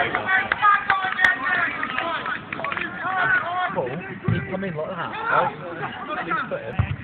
Paul, he come in like that. He's put him.